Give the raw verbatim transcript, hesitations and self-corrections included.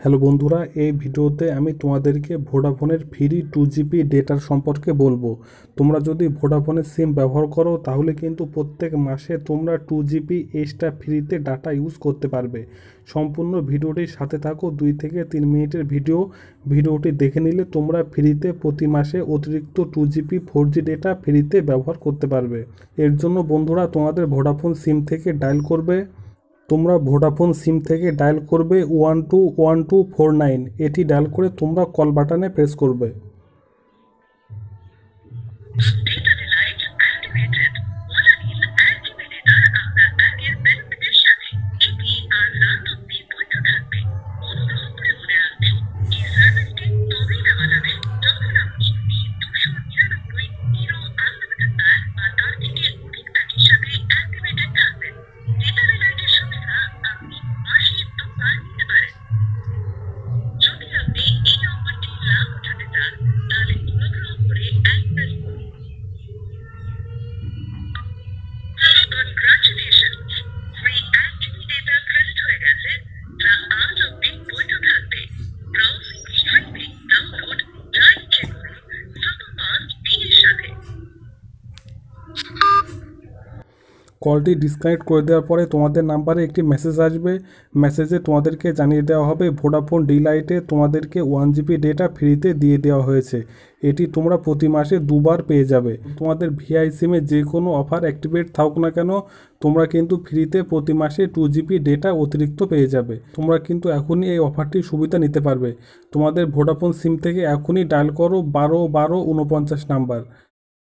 Hello বন্ধুরা, এই ভিডিওতে আমি তোমাদেরকে ভোডাফোনের ফ্রি টু জিবি ডেটার সম্পর্কে বলবো। তোমরা যদি ভোডাফোনের সিম ব্যবহার করো তাহলে কিন্তু প্রত্যেক মাসে তোমরা টু জিবি এক্সট্রা ফ্রিতে ডাটা ইউজ করতে পারবে। সম্পূর্ণ ভিডিওটির সাথে থাকো, দুই থেকে তিন মিনিটের ভিডিও। ভিডিওটি দেখে নিলে তোমরা ফ্রিতে প্রতি মাসে অতিরিক্ত two GB four G data ফ্রিতে ব্যবহার করতে পারবে। এর জন্য বন্ধুরা তোমাদের ভোডাফোন সিম থেকে ডায়াল করবে তোমরা ভোডাফোন সিম থেকে ডায়াল করবে one two one two four nine. এটি ডায়াল করে তোমরা কল বাটনে প্রেস করবে। কলটি ডিসকানেক্ট করে দেওয়ার পরে তোমাদের নাম্বারে একটি মেসেজ আসবে। মেসেজে তোমাদেরকে জানিয়ে দেওয়া হবে ভোডাফোন ডিলাইটে তোমাদেরকে ওয়ান জিবি ডেটা ফ্রিতে দিয়ে দেওয়া হয়েছে। এটি তোমরা প্রতি মাসে দুবার পেয়ে যাবে। তোমাদের ভিআই সিমে যে কোনো অফার অ্যাক্টিভেট থাকুক না কেন, তোমরা কিন্তু ফ্রিতে প্রতি মাসে টু জিবি ডেটা অতিরিক্ত পেয়ে যাবে। তোমরা কিন্তু এখনই এই অফারটির সুবিধা নিতে পারবে। তোমাদের ভোডাফোন সিম থেকে এখনই ডায়াল করো বারো বারো উনপঞ্চাশ নাম্বার।